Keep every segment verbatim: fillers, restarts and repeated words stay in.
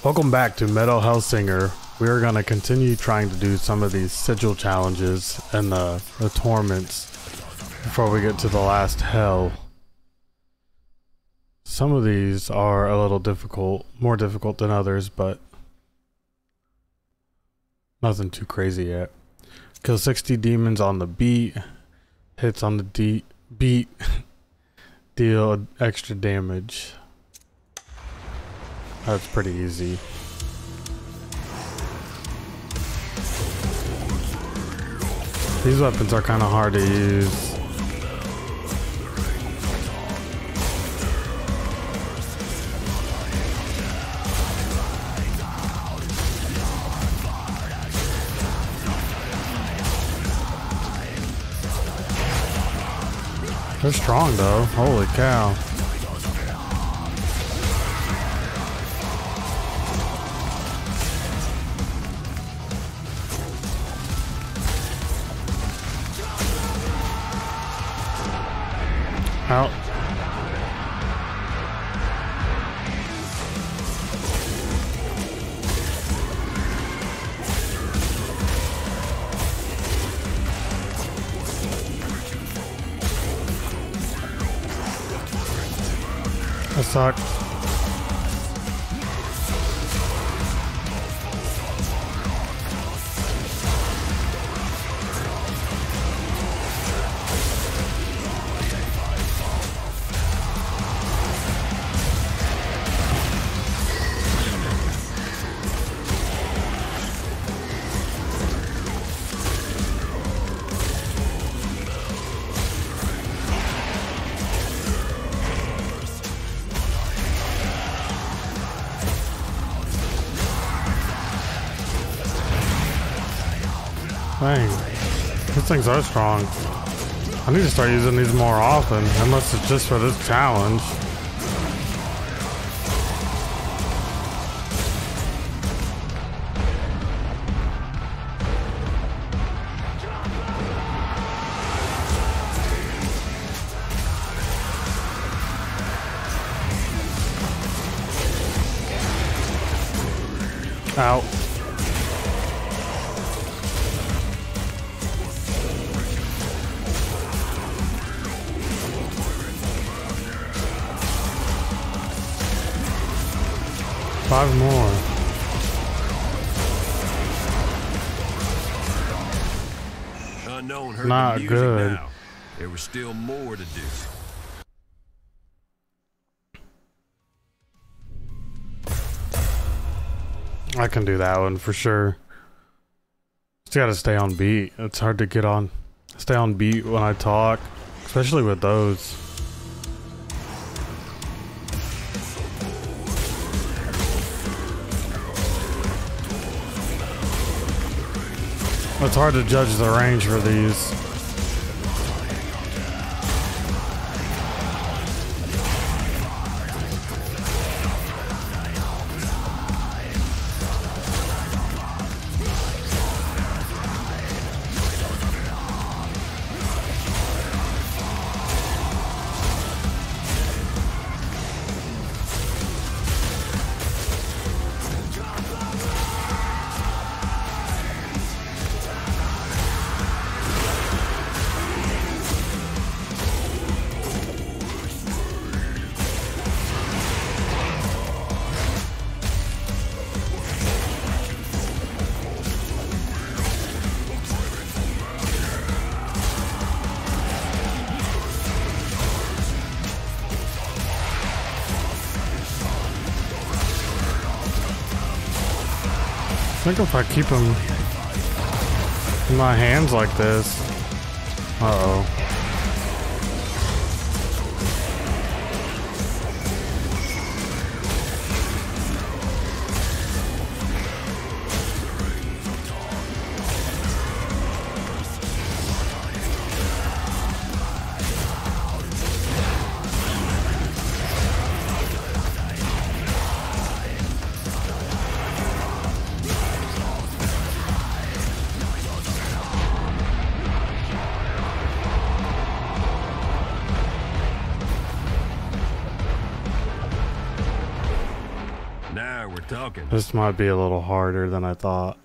Welcome back to Metal Hellsinger. We are going to continue trying to do some of these sigil challenges and the, the torments before we get to the last hell. Some of these are a little difficult, more difficult than others, but nothing too crazy yet. Kill sixty demons on the beat. Hits on the de beat. Deal extra damage. That's pretty easy. These weapons are kind of hard to use. They're strong though. Holy cow. Out. That sucks. Dang, these things are strong. I need to start using these more often, unless it's just for this challenge. Out. Five more. Unknown heard Not the music good. now. There was still more to do. I can do that one for sure. Just gotta stay on beat. It's hard to get on, stay on beat when I talk, especially with those. It's hard to judge the range for these. I think if I keep them in my hands like this. Uh-oh. talking. This might be a little harder than I thought.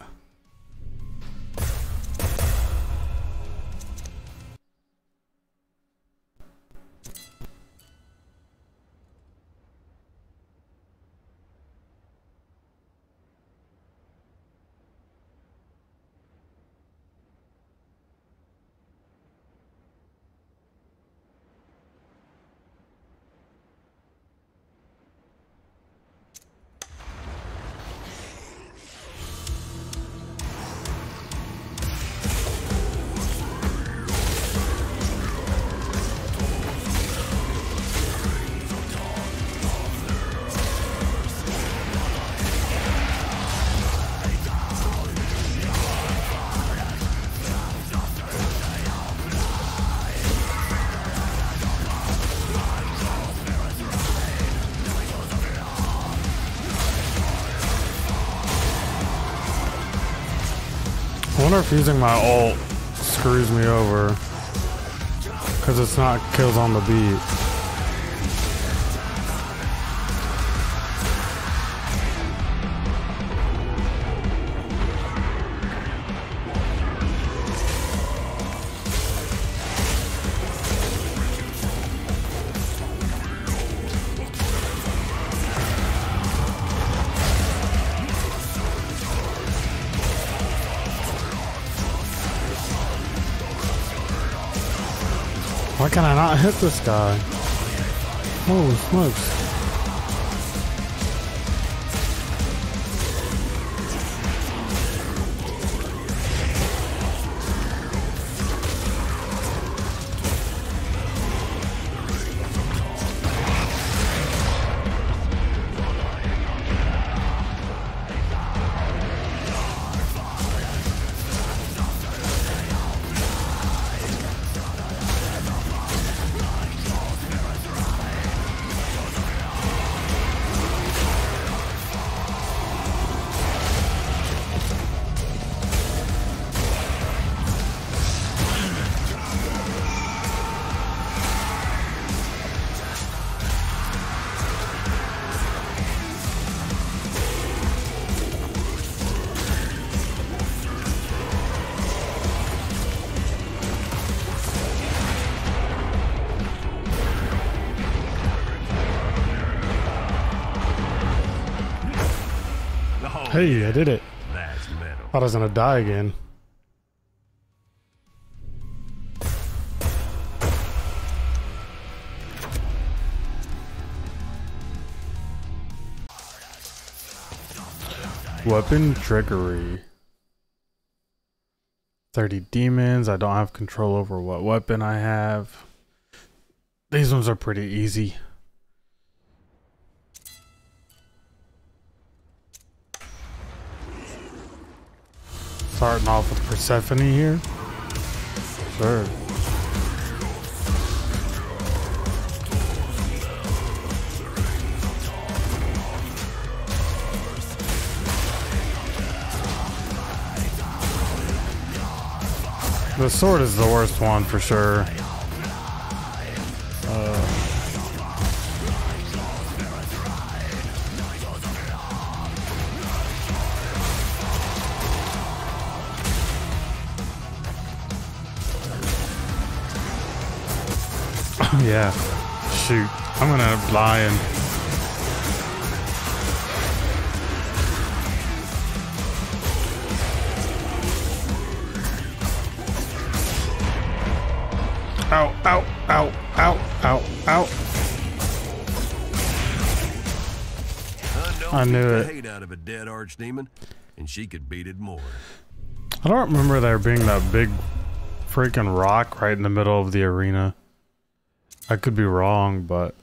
I wonder if using my ult screws me over, because it's not kills on the beat. Why can I not hit this guy? Holy smokes. Hey, I did it. That's metal. Thought I was gonna die again. Weapon trickery. thirty demons. I don't have control over what weapon I have. These ones are pretty easy. Starting off with Persephone here. Sure. The sword is the worst one for sure. Uh, yeah. Shoot. I'm gonna end up lying. Ow, ow, ow, ow, ow, ow. I knew it. Hate out of a dead archdemon, and she could beat it more. I don't remember there being that big freaking rock right in the middle of the arena. I could be wrong, but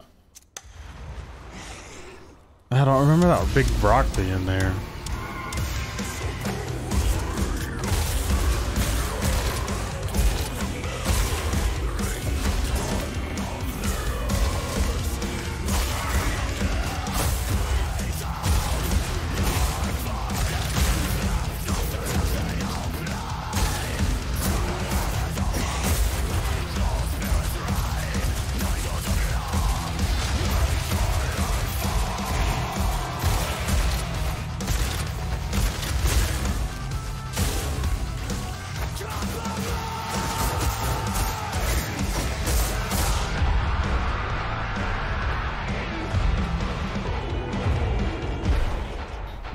I don't remember that big rock being there.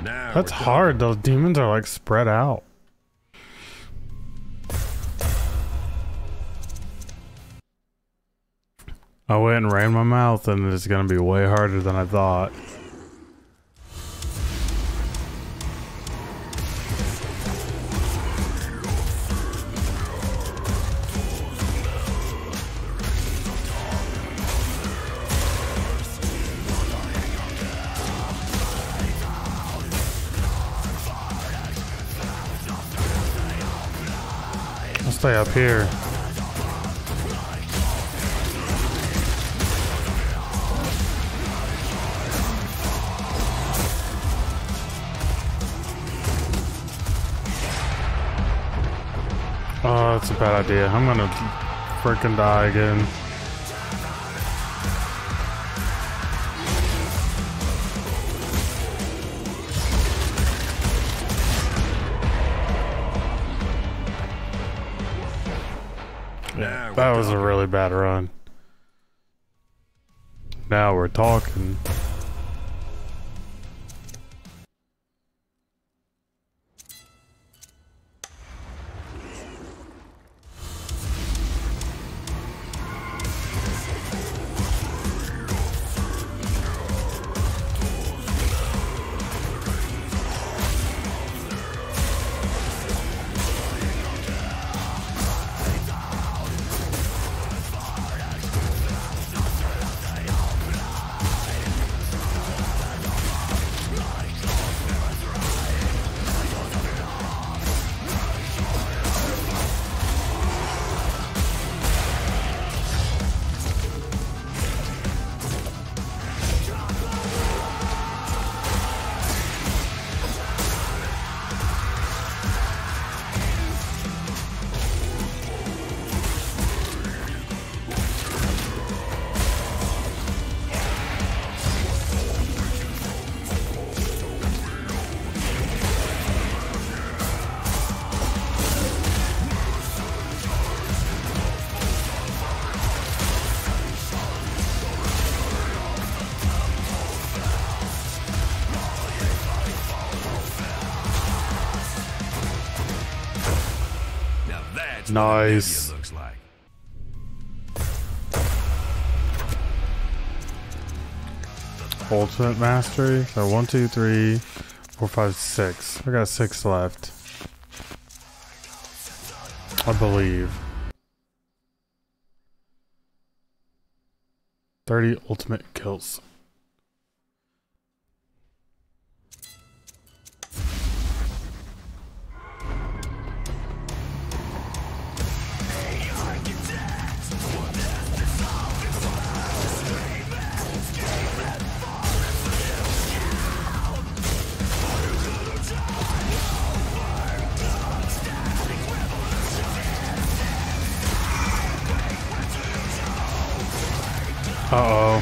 Now That's we're hard. Those demons are like spread out. I went and ran my mouth and it's gonna be way harder than I thought. I'll stay up here. Oh, that's a bad idea. I'm gonna freaking die again. Now we're That was a talking. really bad run. Now we're talking. Now that's Nice. what a looks like. Ultimate mastery. So one, two, three, four, five, six. I got six left. I believe. Thirty ultimate kills. Uh-oh.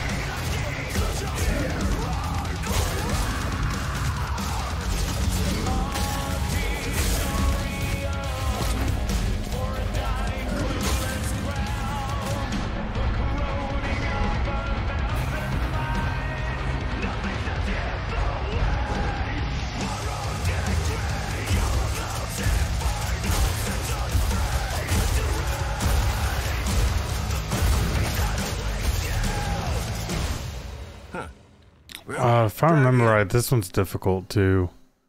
Uh, if I remember right, this one's difficult too.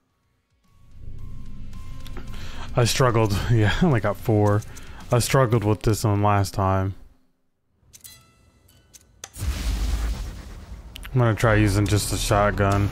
I struggled. Yeah, I only got four. I struggled with this one last time. I'm gonna try using just a shotgun.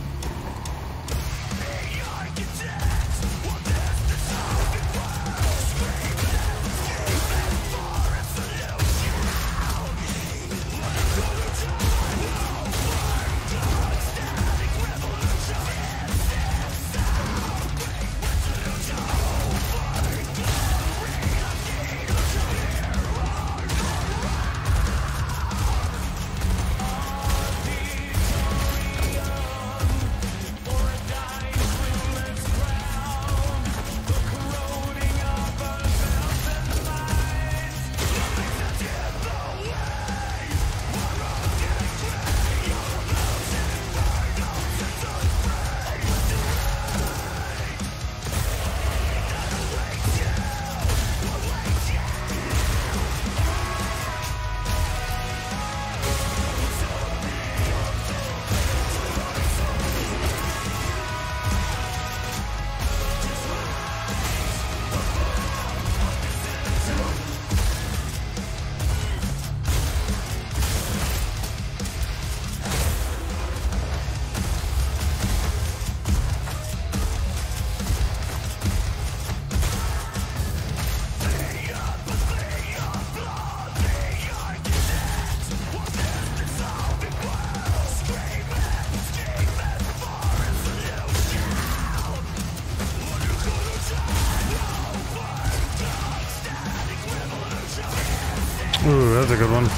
Ooh, that's a good one.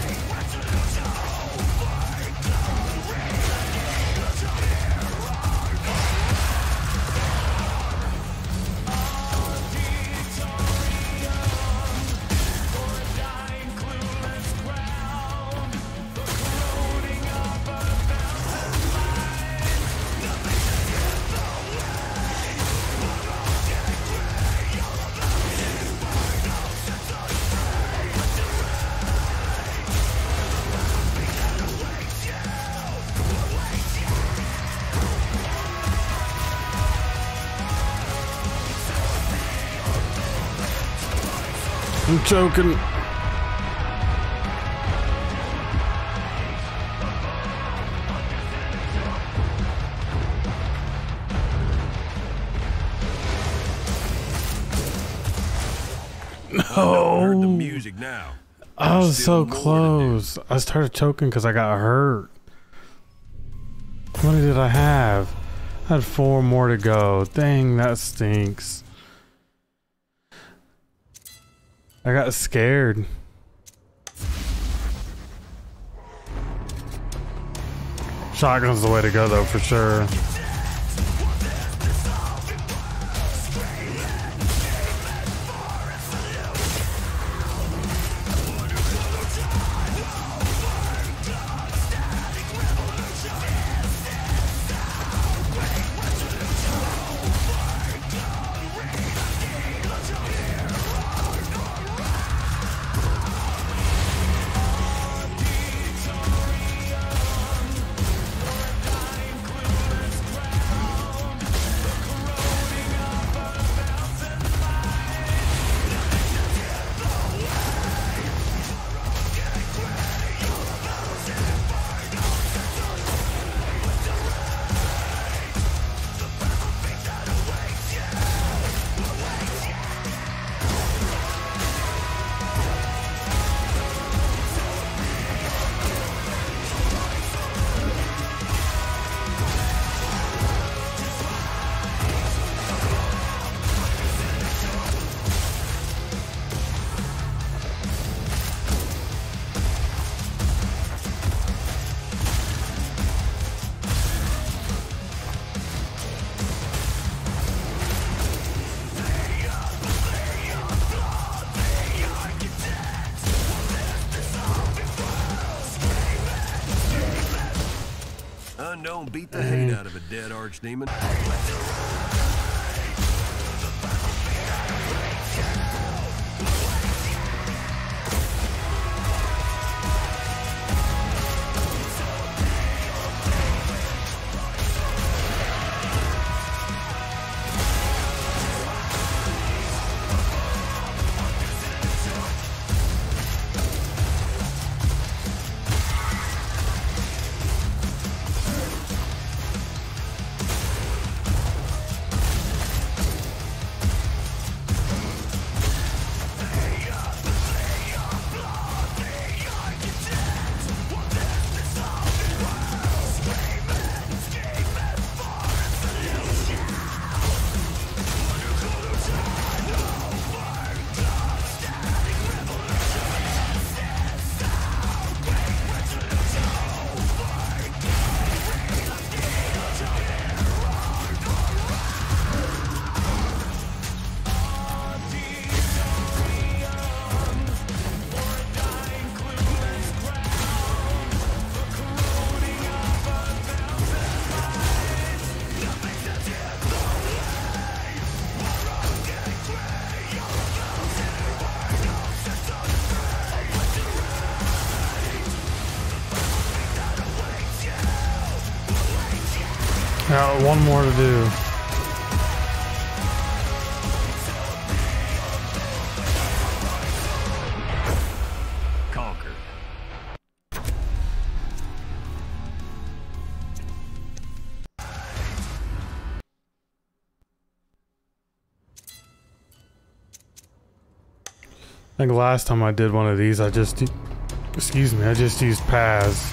I'm choking. Oh, I heard the music now. I was There's so still more to do. close. I started choking because I got hurt. How many did I have? I had four more to go. Dang, that stinks. I got scared. Shotgun's the way to go though, for sure. Unknown beat the hate out of a dead archdemon. Got one more to do. Conquered. I think last time I did one of these, I just, excuse me, I just used Paz.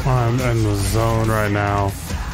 I'm in the zone right now.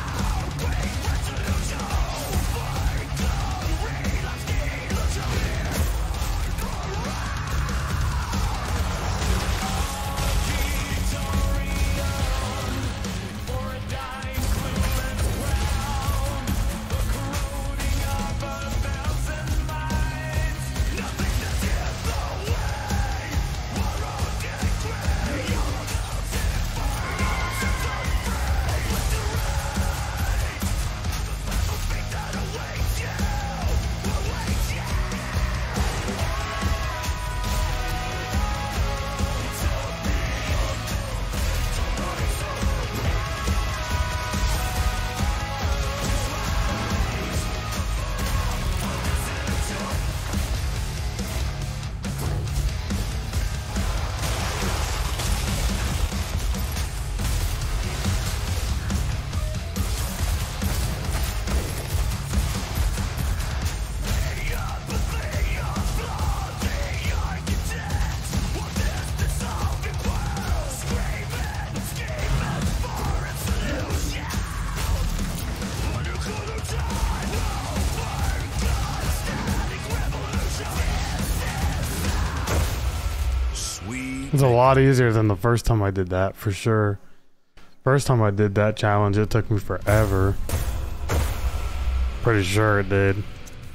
It's a lot easier than the first time I did that, for sure. First time I did that challenge, it took me forever. Pretty sure it did.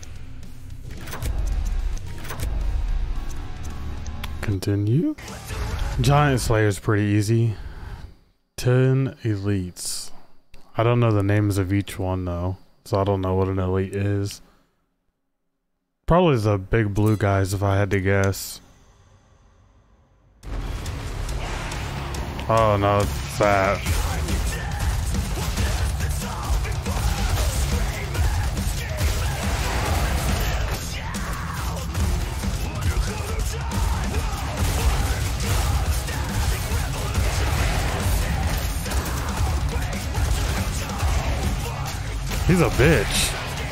Continue. Giant Slayer's pretty easy. Ten elites. I don't know the names of each one though, so I don't know what an elite is. Probably the big blue guys if I had to guess. Oh no, it's that. He's a bitch.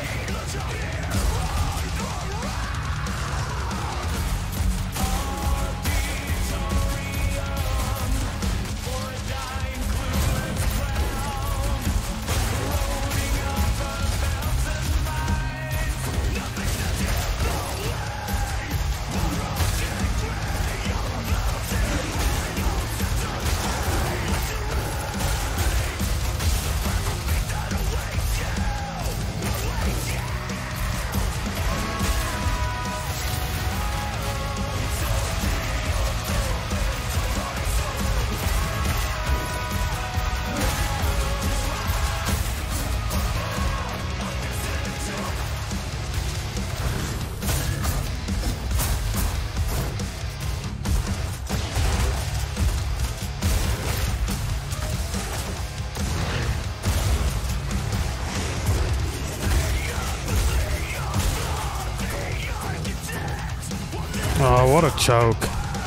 Oh, what a choke.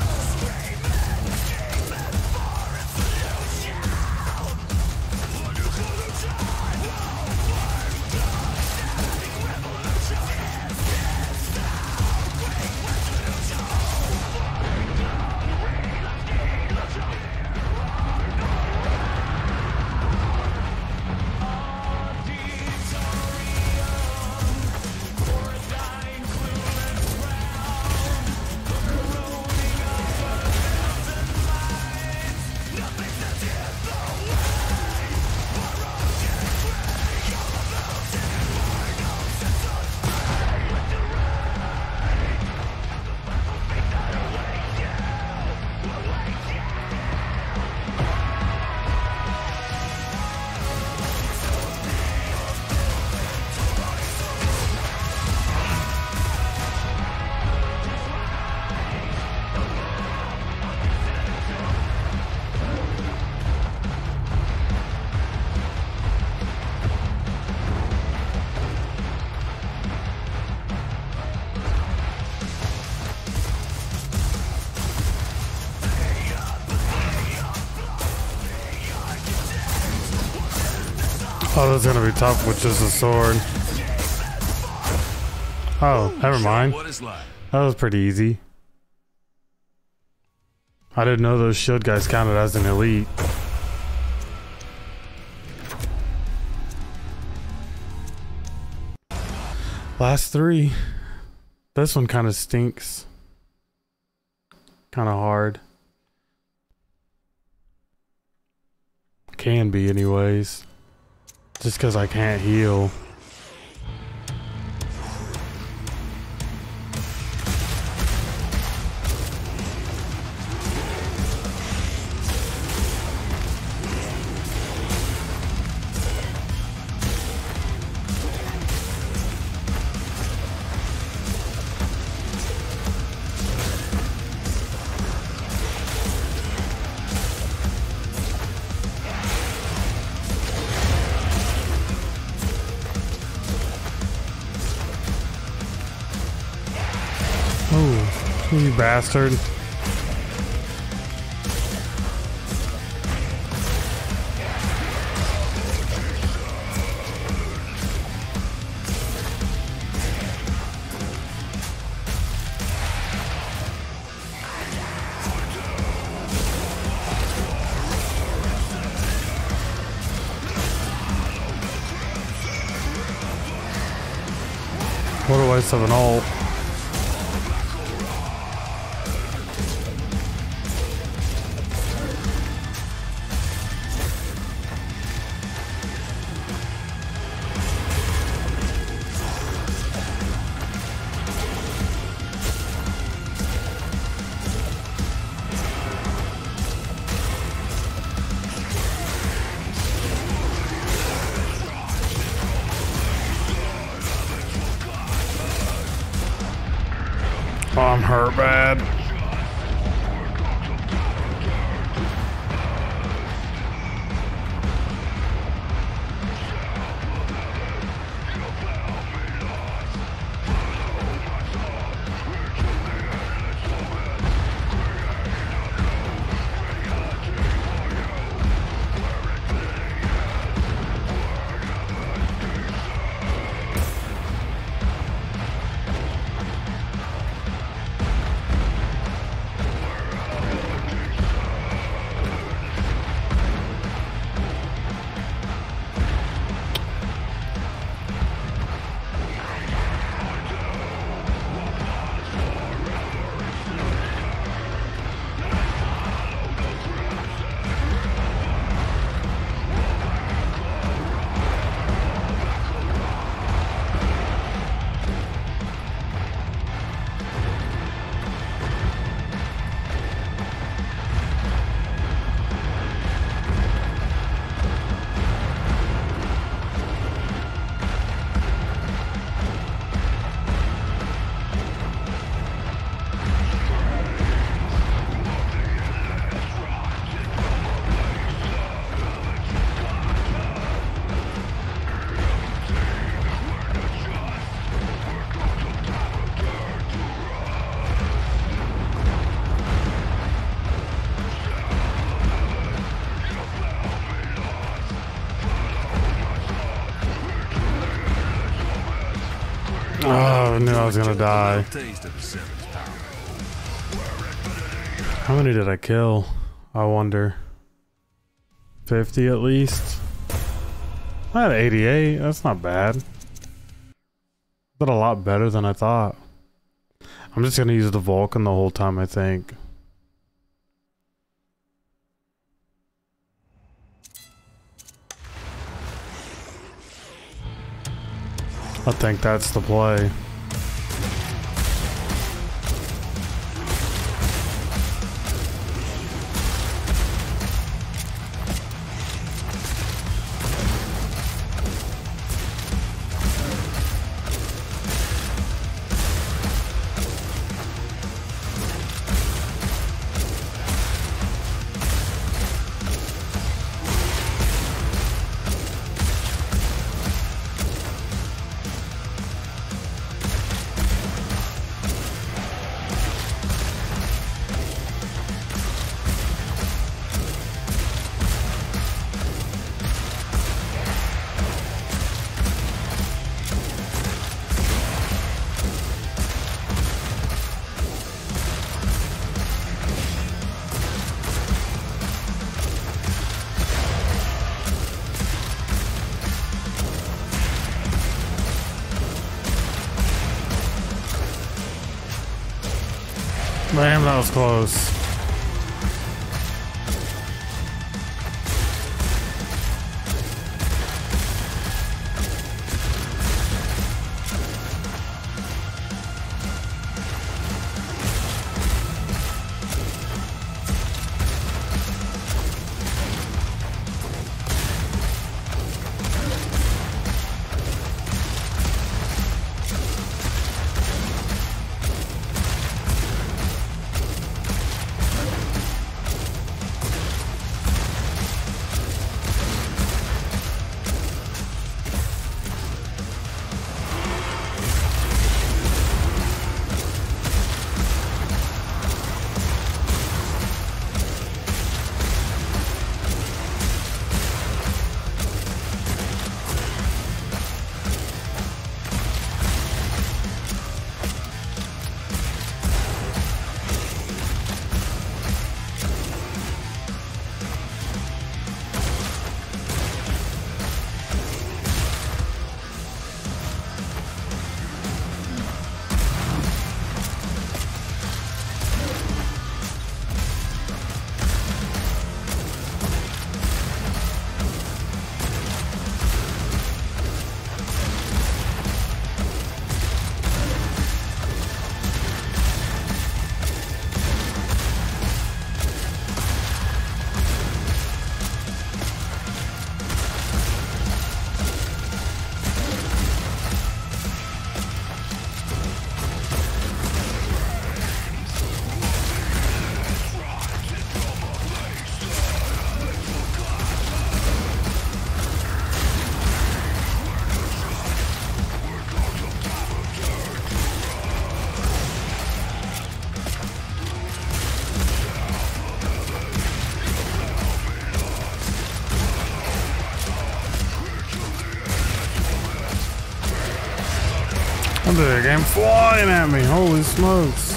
Oh, that's gonna be tough with just a sword. Oh, never mind. That was pretty easy. I didn't know those shield guys counted as an elite. Last three. This one kind of stinks. Kind of hard. Can be anyways. Just because I can't heal. Oh, you bastard. What a waste of an ult. Oh, I'm hurt bad. Oh, I knew I was gonna die. How many did I kill? I wonder. fifty at least? I had eighty-eight. That's not bad. But a lot better than I thought. I'm just gonna use the Vulcan the whole time, I think. I think that's the play. Damn, that was close. The game flying at me, holy smokes.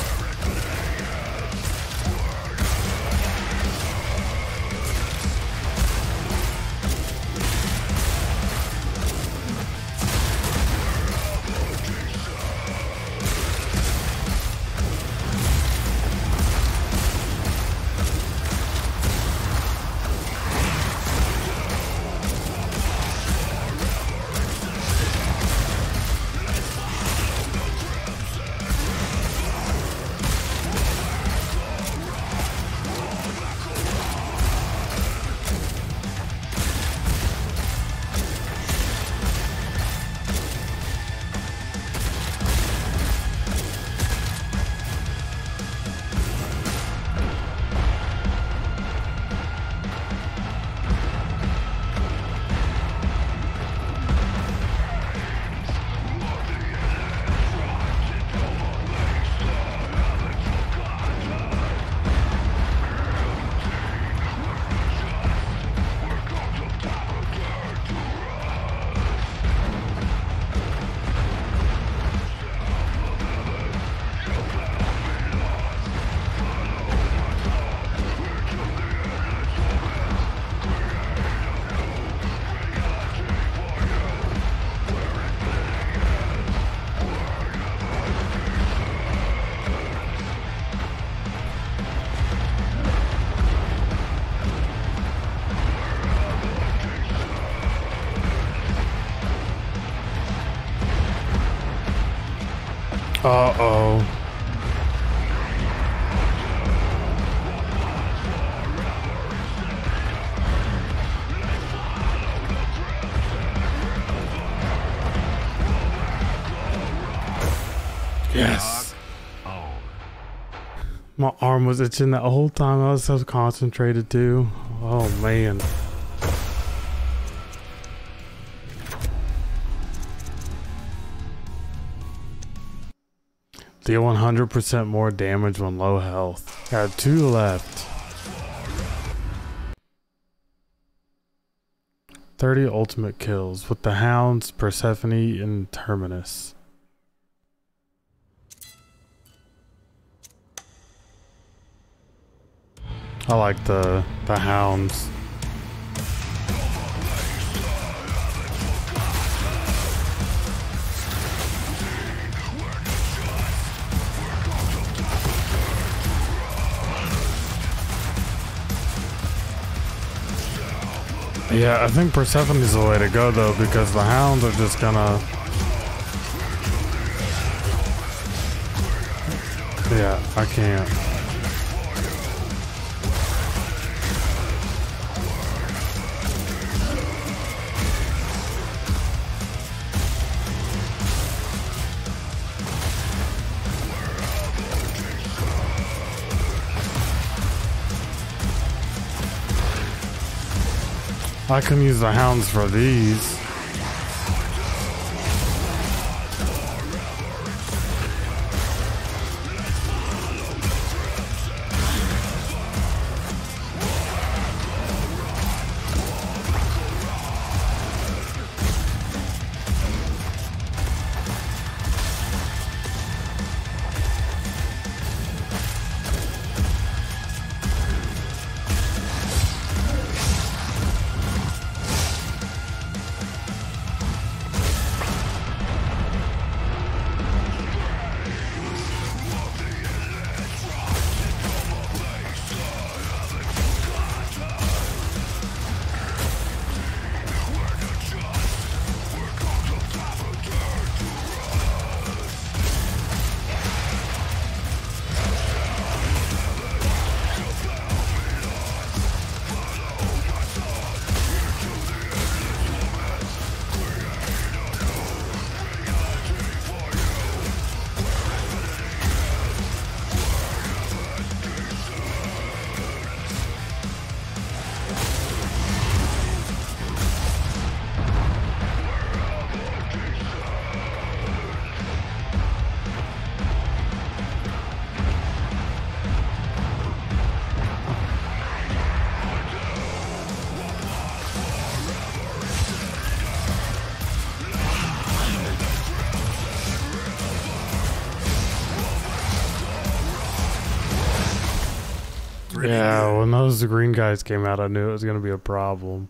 Uh-oh. Yes. My arm was itching that whole time. I was so concentrated too. Oh man. Deal one hundred percent more damage when low health. Got two left. thirty ultimate kills with the Hounds, Persephone, and Terminus. I like the the Hounds. Yeah, I think Persephone's the way to go though, because the hounds are just gonna... Yeah, I can't. I can use the hounds for these. Yeah, when those green guys came out, I knew it was going to be a problem.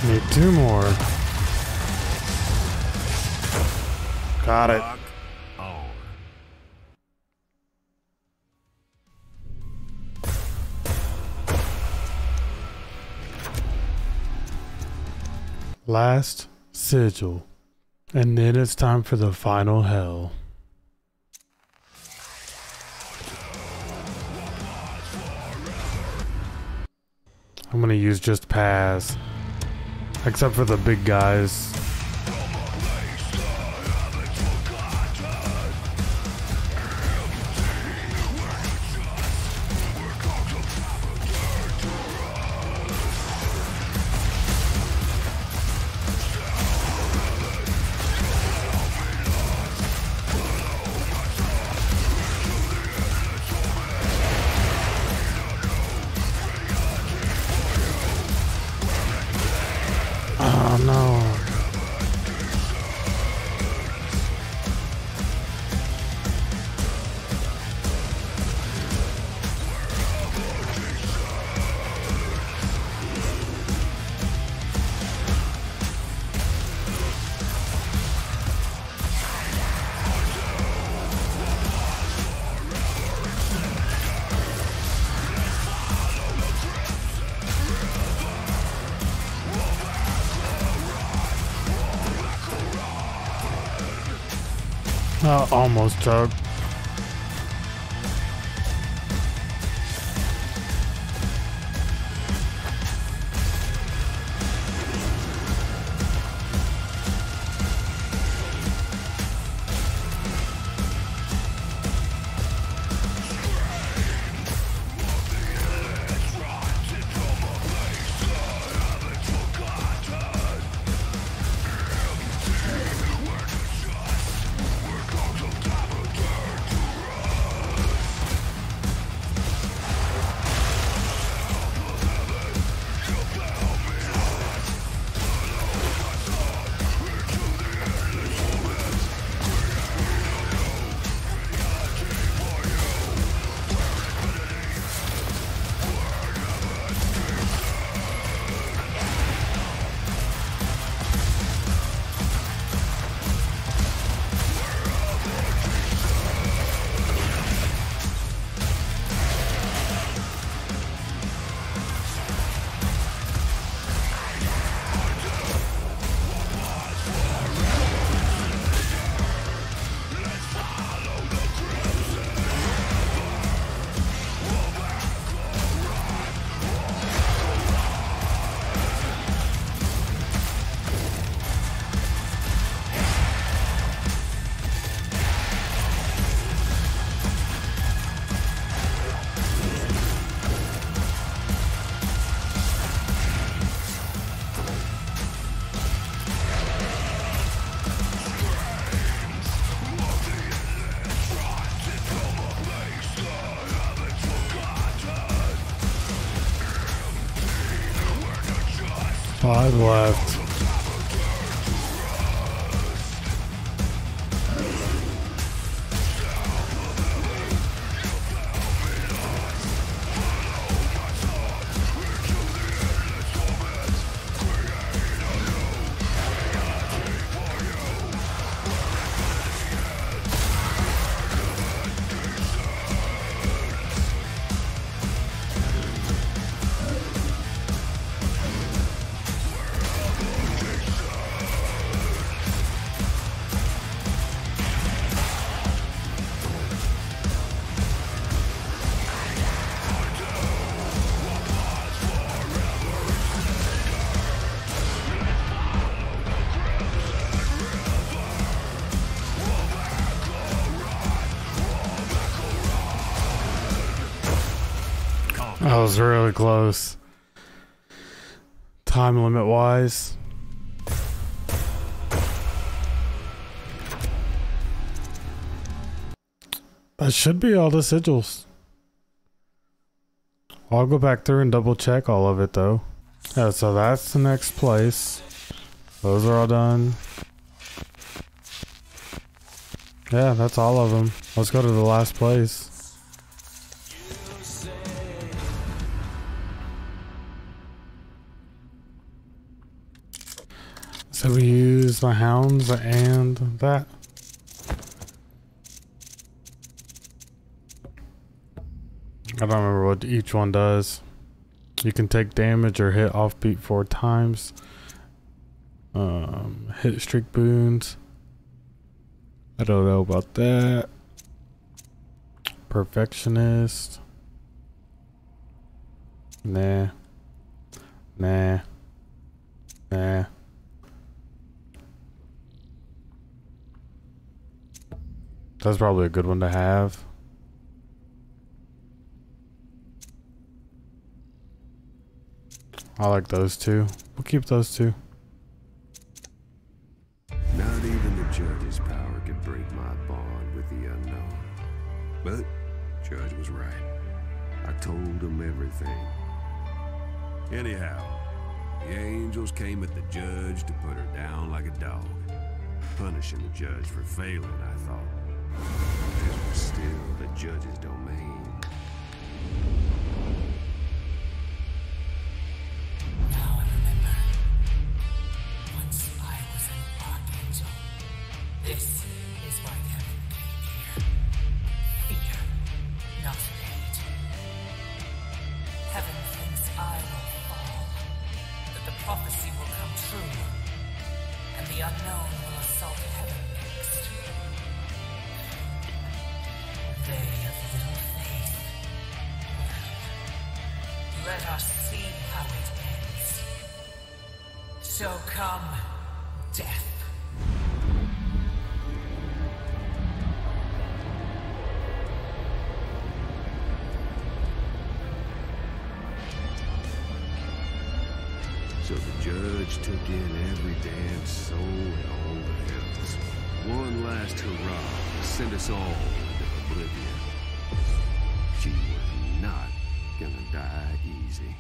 Need two more. Got it. Rock on. Last sigil. And then it's time for the final hell. I'm gonna use just pass. Except for the big guys. Oh no. Uh, almost took. Five left. That was really close. Time limit wise. That should be all the sigils. I'll go back through and double check all of it though. Yeah, so that's the next place. Those are all done. Yeah, that's all of them. Let's go to the last place. So we use the hounds and that. I don't remember what each one does. You can take damage or hit offbeat four times. Um, hit streak boons. I don't know about that. Perfectionist. Nah. Nah. Nah. That's probably a good one to have. I like those two. We'll keep those two. Not even the judge's power could break my bond with the unknown. But Judge was right. I told him everything. Anyhow, the angels came at the judge to put her down like a dog. Punishing the judge for failing, I thought. This was still the judge's domain. Now I remember. Once I was an archangel. This is why heaven came here. Fear, not hate. Heaven thinks I will fall, that the prophecy will come true, and the unknown will assault heaven next. They of little faith. Let us see how it ends. So come, death. So the judge took in every damn soul in all the hells. One last hurrah to send us all into oblivion. She was not gonna die easy.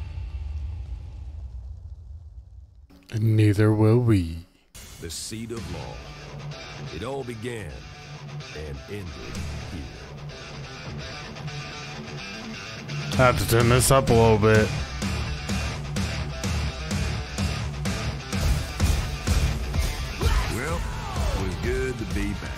And neither will we. The seat of law. It all began and ended here. I have to turn this up a little bit. Well, it was good to be back.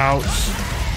Ouch.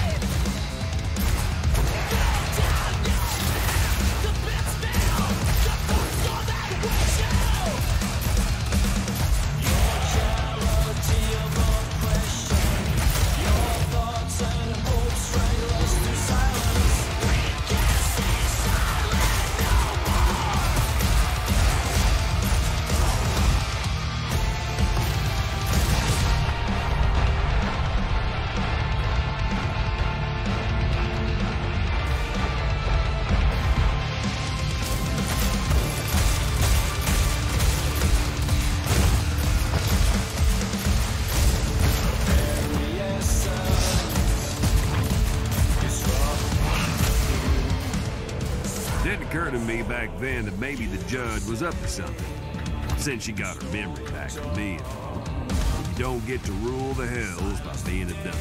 Didn't occur to me back then that maybe the judge was up to something, since she got her memory back from me. You don't get to rule the hells by being a dummy.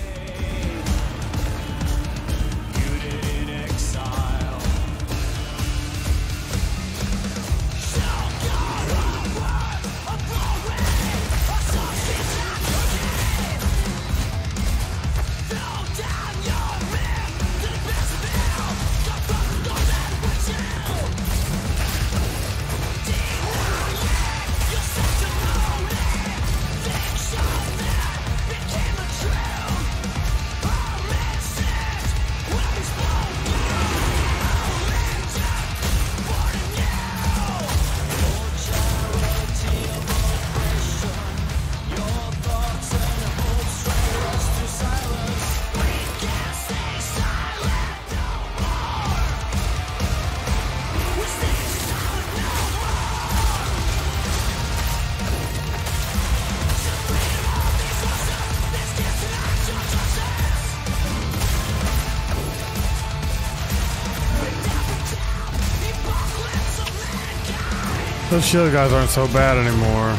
Those shield guys aren't so bad anymore.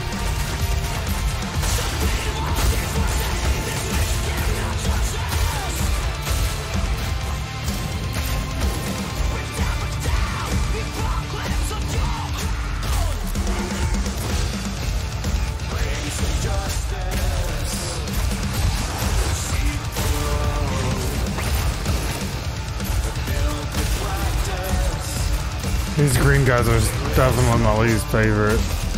These green guys are definitely my least favorite.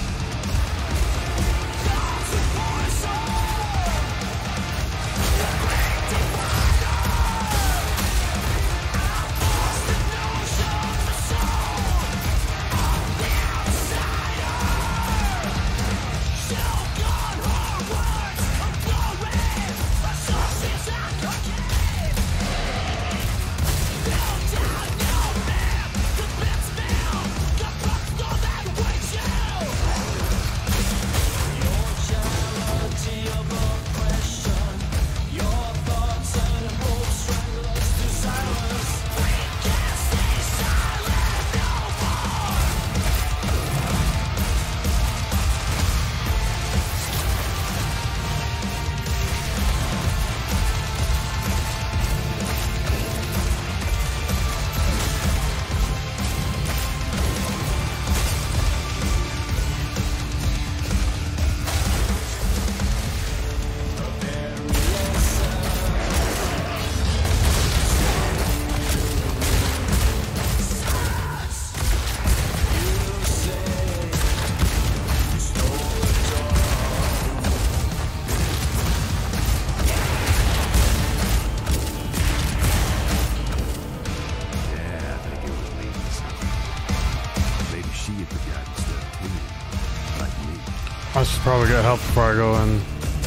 I should probably get help before I go in.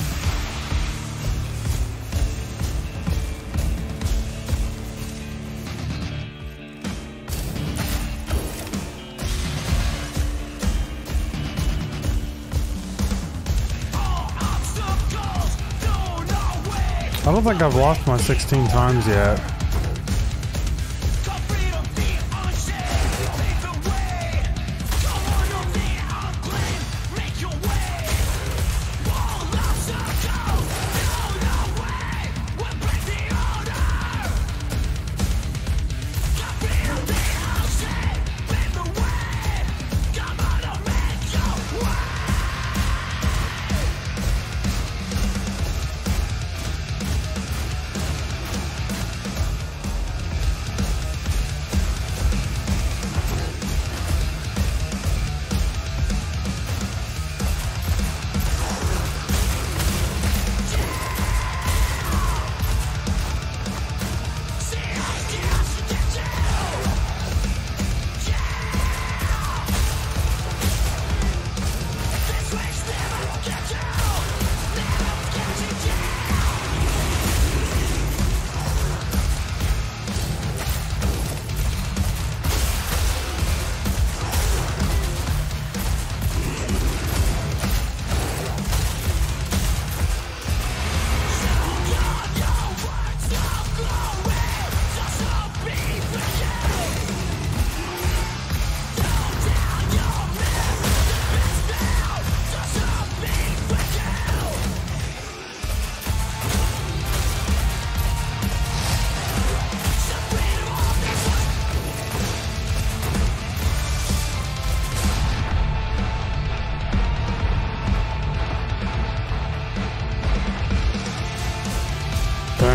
I don't think I've lost my sixteen times yet.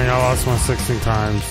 I lost my sixteen times.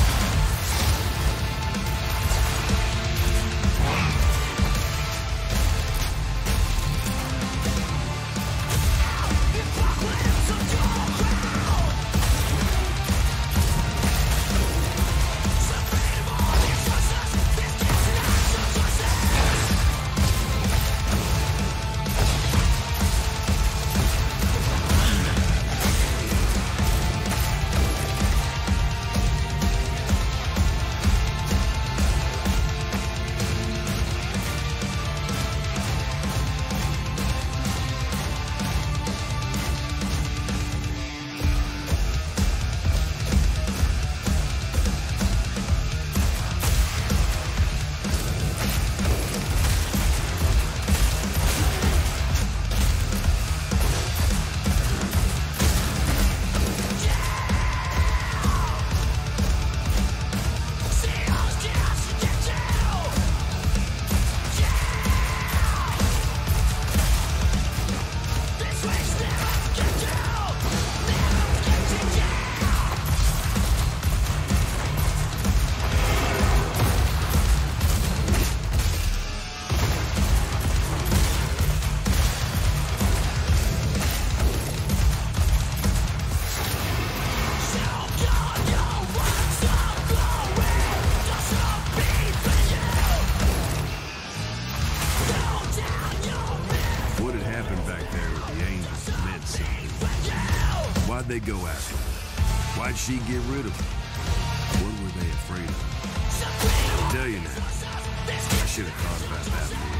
Why'd they go after her? Why'd she get rid of her? What were they afraid of? I'll tell you now. I should have thought about that more.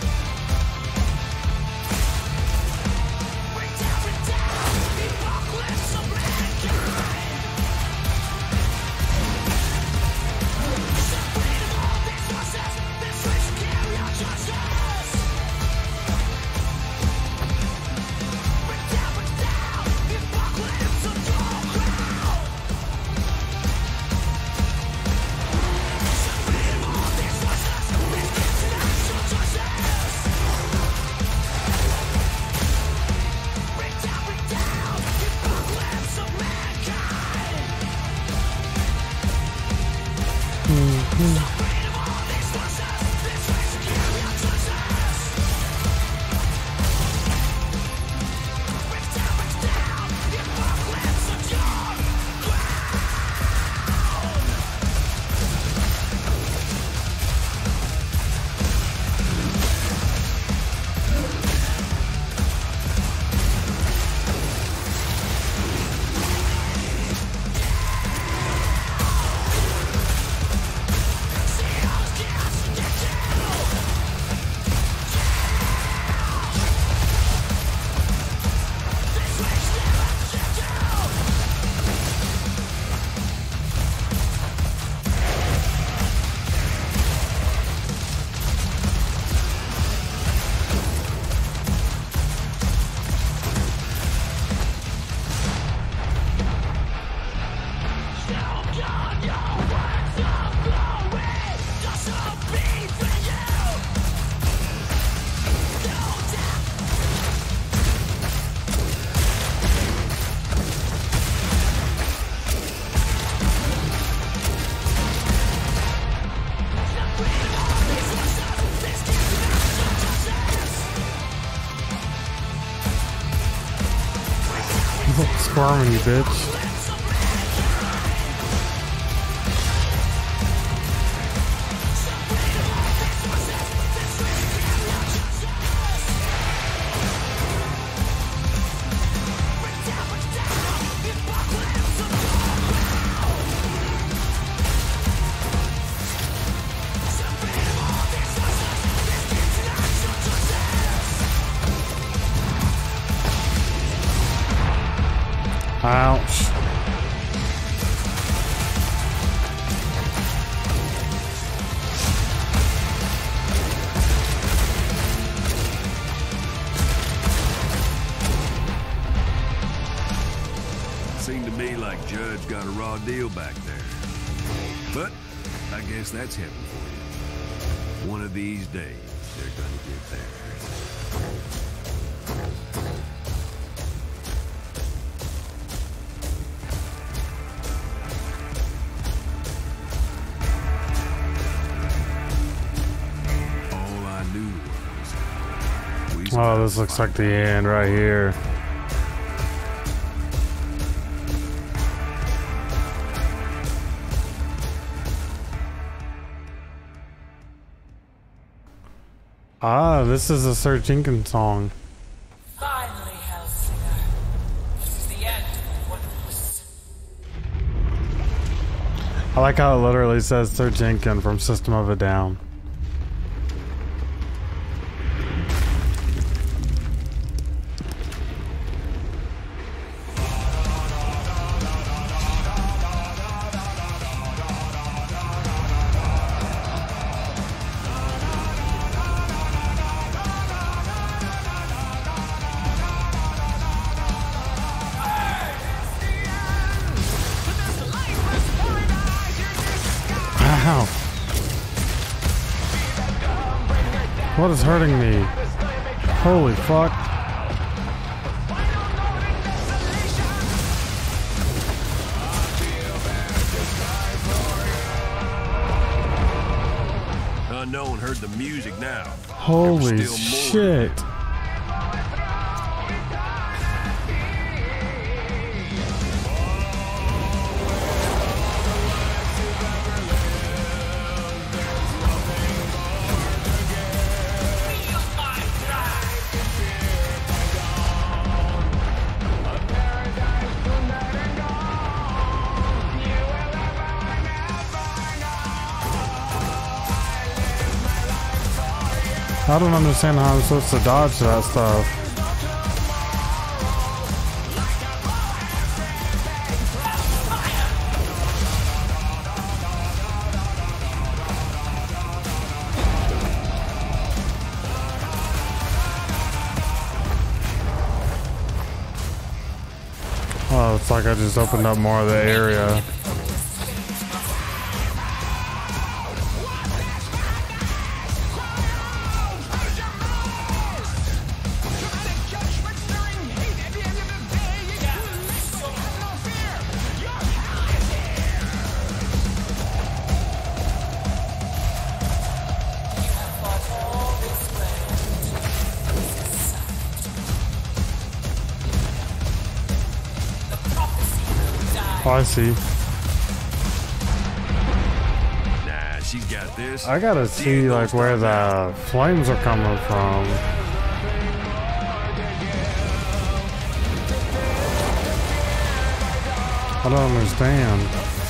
Squirming, you bitch. Ouch. Seemed to me like Judge got a raw deal back there. But I guess that's heaven for you. One of these days, they're gonna get there. Oh, this looks like the end right here. Ah, this is a Sir Jenkins song. Finally, Hellsinger. This is the end of what was. I like how it literally says Sir Jenkins from System of a Down. Ow. What is hurting me? Holy fuck. Unknown heard the music now. Holy There was still more. shit. I don't understand how I'm supposed to dodge that stuff. Oh, it's like I just opened up more of the area. Oh, I see. Nah, she's got this. I gotta see like where the flames are coming from. I don't understand.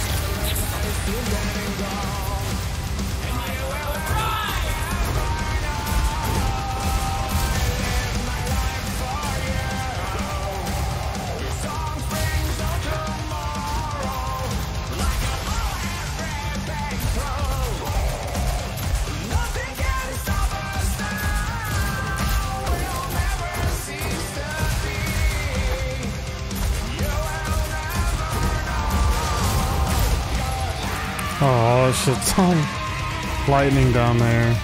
Oh, shit's on lightning down there.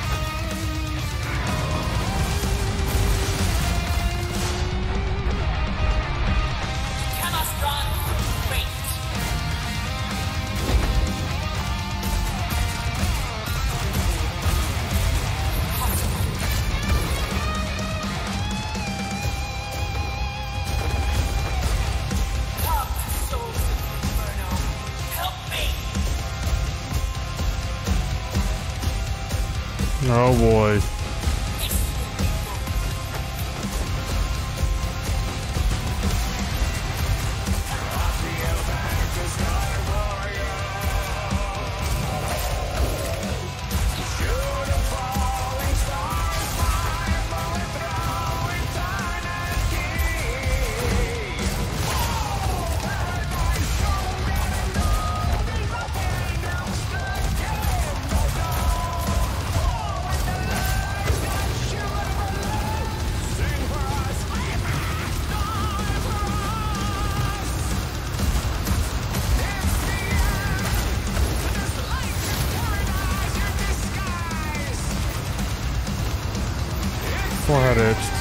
Cannot run. Wait. Come, souls of Inferno. Help me. Oh boy. Forehead itched.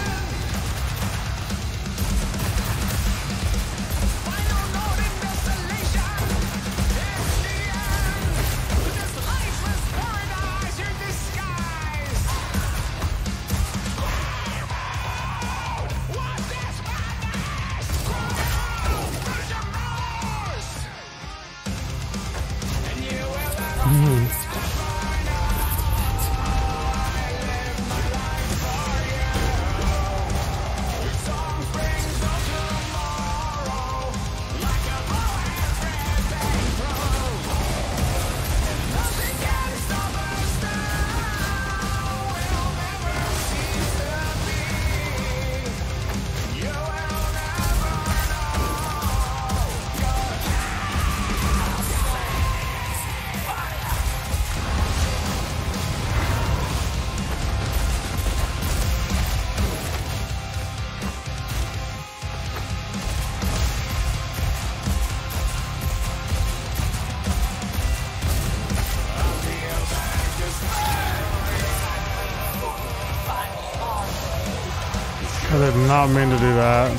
I did not mean to do that.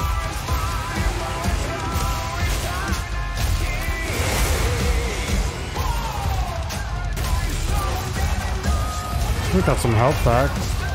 We got some health back.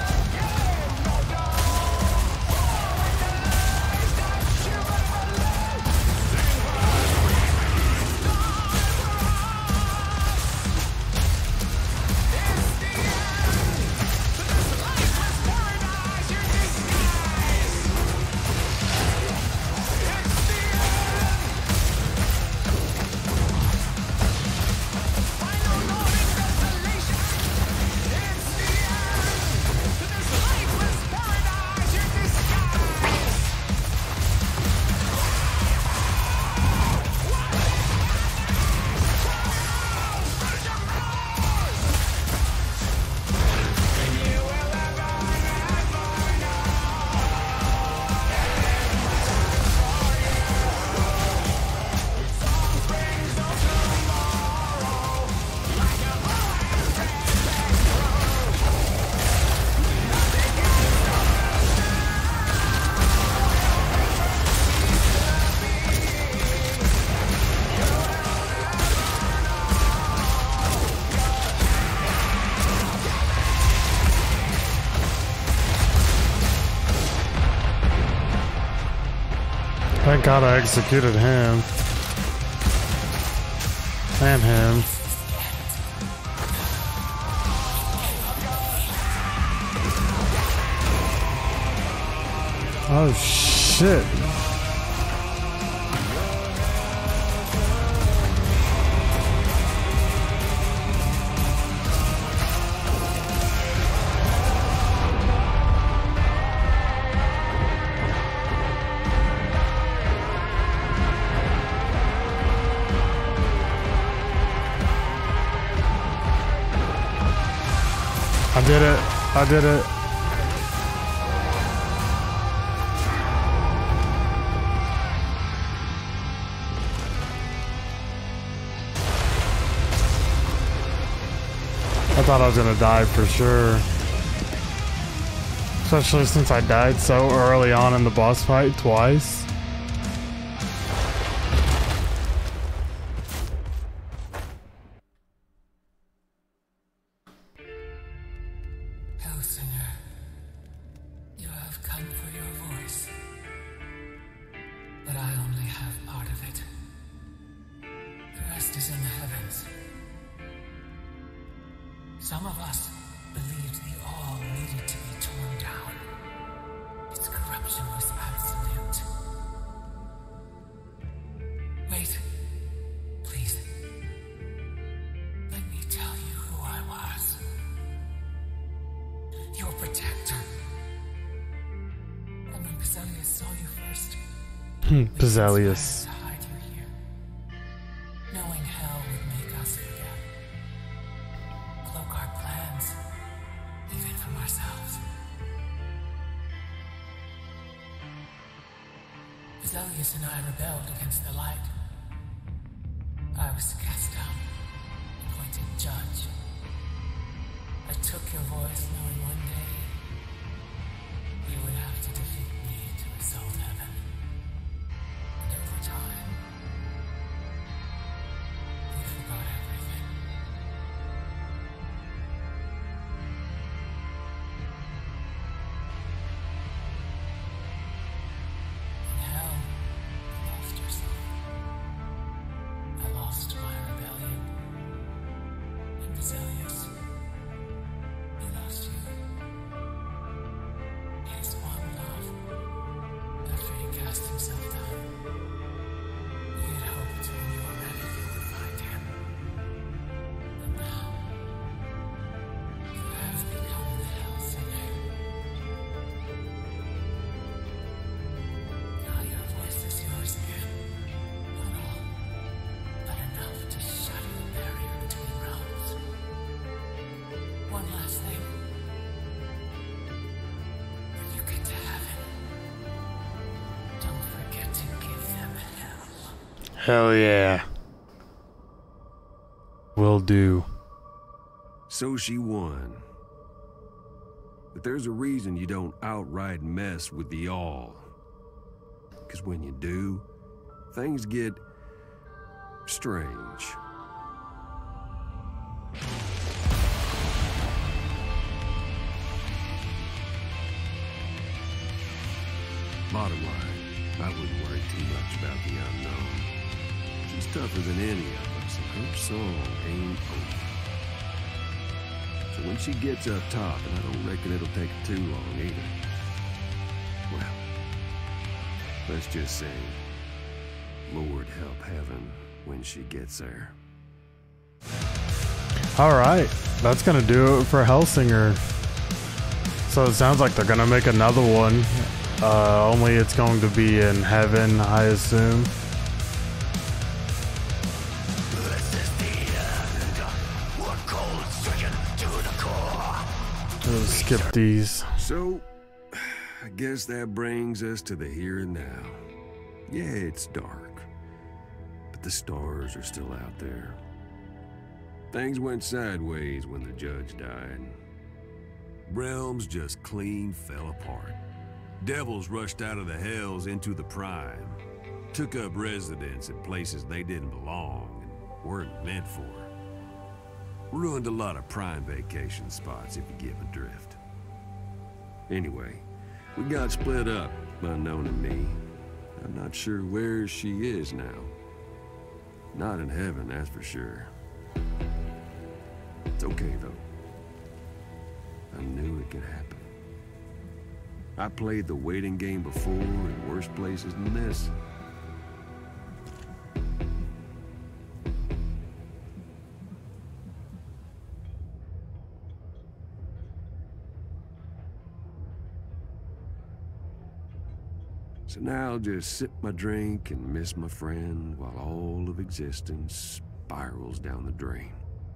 Thank God I executed him. And him. Oh shit. I did it. I did it. I thought I was gonna die for sure. Especially since I died so early on in the boss fight twice. Hellsinger, you have come for your voice, but I only have part of it. The rest is in the heavens. Some of us believed the all needed to be torn down. Its corruption was absolute. Wait, please. Let me tell you who I was. Your protector. And when Peselius saw you first, Hmm, Peselius. to hide you here, knowing hell would make us forget, cloak our plans, even from ourselves. Peselius and I rebelled against the light. I was cast down, appointed judge. I took your voice, knowing one day you would have to defeat me to assault heaven. And over time, we forgot everything. In hell, you lost yourself. I lost my rebellion. And Peselius, he lost you. His one love, after he cast himself down. We had hoped when you were ready you would find him. But now, you have become the Hellsinger. Now your voice is yours again. Not all, but enough to shatter the barrier between realms. One last thing. When you get to heaven, don't forget to give them hell. Hell yeah. Will do. So she won. But there's a reason you don't outright mess with the all. Because when you do, things get strange. Bottom line, I wouldn't worry too much about the unknown. She's tougher than any of us, and her song ain't over. So when she gets up top, and I don't reckon it'll take too long either, well, let's just say, Lord help heaven when she gets there. Alright, that's gonna do it for Hellsinger. So it sounds like they're gonna make another one. Uh, only it's going to be in heaven, I assume. We'll skip these. So, I guess that brings us to the here and now. Yeah, it's dark, but the stars are still out there. Things went sideways when the judge died. Realms just clean fell apart. Devils rushed out of the hells into the prime, took up residence in places they didn't belong and weren't meant for. Ruined a lot of prime vacation spots, if you get my drift. Anyway, we got split up, unknown to me. I'm not sure where she is now. Not in heaven, that's for sure. It's okay, though. I knew it could happen. I played the waiting game before in worse places than this. So now I'll just sip my drink and miss my friend while all of existence spirals down the drain.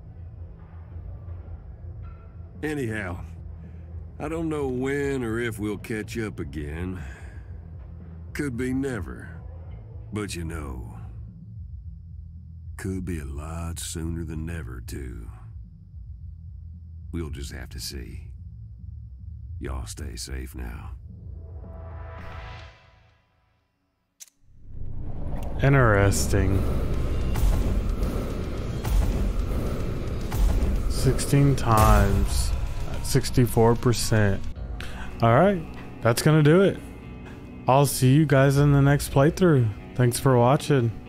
Anyhow, I don't know when or if we'll catch up again. Could be never. But you know, could be a lot sooner than never, too. We'll just have to see. Y'all stay safe now. Interesting. sixteen times. sixty-four percent. Alright, that's gonna do it. I'll see you guys in the next playthrough. Thanks for watching.